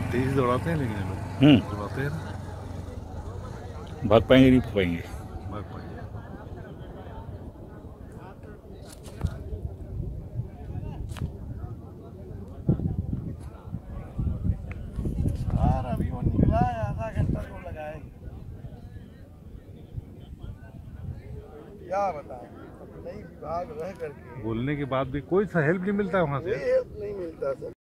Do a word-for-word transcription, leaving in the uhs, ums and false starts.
तेज दौड़ाते हैं लेकिन ये लोग हम्म दौड़ाते हैं ना, भाग पाएंगे नहीं पाएंगे। भाग पाएंगे। यार अभी वो निकला है, आधा घंटा को लगाए, क्या बताएं। नई विभाग रह करके बोलने के बाद भी कोई सा हेल्प नहीं मिलता है वहाँ से। कोई हेल्प नहीं मिलता सर।